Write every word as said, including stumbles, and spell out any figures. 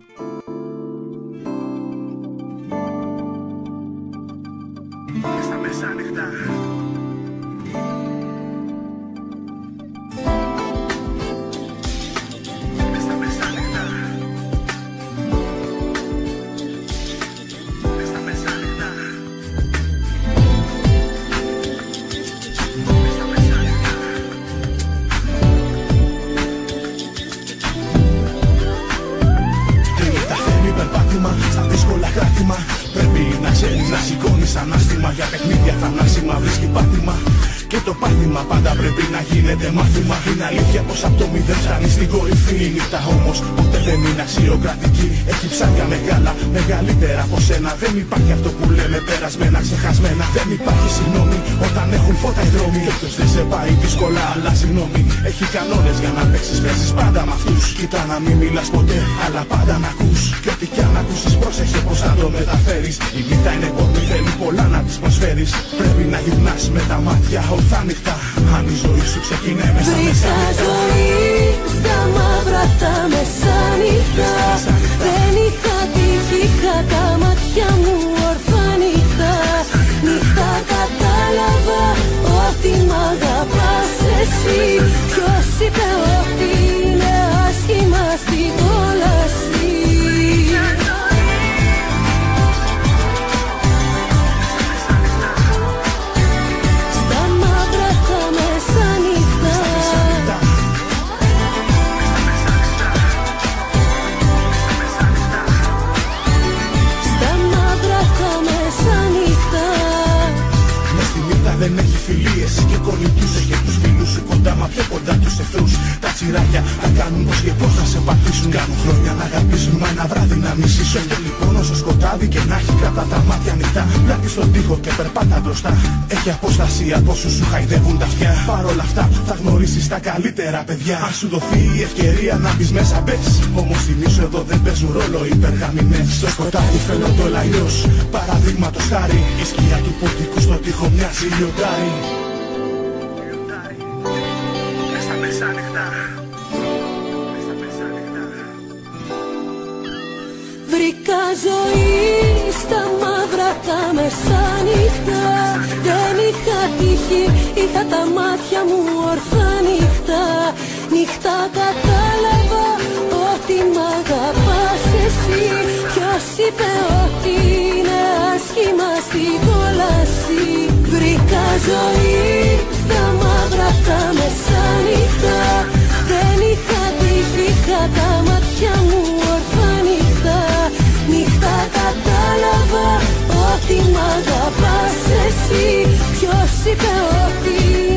Στα μεσάνυχτα. Στα μεσάνυχτα. Στα μεσάνυχτα. Στα μεσάνυχτα. Τα θέλει περπάτημα στα δύσκολα κράτημα. Πρέπει να ξέρεις να σηκώνεις ανάστημα. Για παιχνίδια θανάσιμα βρίσκει πάτημα. Και το πάτημα πάντα πρέπει να γίνεται μάθημα. Είναι αλήθεια πως απ' το μηδέν φτάνει στην κορυφή. Η νύχτα όμως ποτέ δεν είναι αξιοκρατική. Έχει ψάρια μεγάλα, μεγαλύτερα από σένα. Δεν υπάρχει αυτό που λέμε περασμένα, ξεχασμένα. Δεν υπάρχει συγγνώμη όταν έχουν φώτα οι δρόμοι. Και όποιος δεν σε πάει δύσκολα, αλλά συγγνώμη. Έχει κανόνες για να παίξεις, παίζεις πάντα με αυτούς. Κοίτα να μην μιλάς ποτέ, αλλά πάντα να ακούς. Και ό,τι κι αν ακούσεις, πρόσεχε πως θα το μεταφέρεις. Η νύχτα είναι πόρνη, θέλει πολλά να της προσφέρεις. Πρέπει να γυρνάς με τα μάτια ορθά νυχτά. Αν η ζωή σου ξεκινάει μέσα βρήκα ζωή στα μαύρα τα μεσάνυχτα. Δεν είχα τύχη, είχα τα μάτια μου ορθά νυχτά. Νυχτά κατάλαβα ότι μ' αγαπάς εσύ. Ποιος είπε ότι είναι άσχημα στην κόλαση. Δεν έχει φιλίες και κολλητούς. Έχει τους φίλους σου κοντά, μα πιο κοντά τους εχθρούς. Τα τσιράκια θα κάνουν πως και πως να σε πατήσουν. Κάνουν χρόνια να αγαπήσουν, μα ένα βράδυ να μισήσουν. Και λοιπόν όσο σκοτάδι και να έχει κατά τα μάτια ανοιχτά, πλάτη στον τοίχο και περπάτα μπροστά. Έχει απόσταση από όσους σου χαϊδεύουν τα αυτιά. Παρ' όλα αυτά θα γνωρίσεις τα καλύτερα παιδιά. Αν σου δοθεί η ευκαιρία να μπεις μέσα, μπες. Όμως θυμίσου εδώ δεν παίζουν ρόλο οι περγαμηνές. Στο σκοτάδι φαίνονται όλα αλλιώς. Παραδείγματος χάρη, η σκιά του ποντικού στο τοίχο μοιάζει λιοντάρι. Στα μεσάνυχτα. Στα μεσάνυχτα. Βρήκα ζωή στα μαύρα τα μεσάνυχτα. Δεν είχα τύχη, είχα τα μάτια μου ορθά νυχτά. Νυχτά κατάλαβα ότι μ' αγαπάς εσύ. Ποιος είπε ότι είναι άσχημα στην κόλαση. Βρήκα ζωή στα μαύρα τα μεσάνυχτα. Δεν είχα τύχη, είχα τα μάτια μου ορθά νυχτά. Νυχτά κατάλαβα ότι μ' αγαπάς εσύ. Ποιος είπε ότι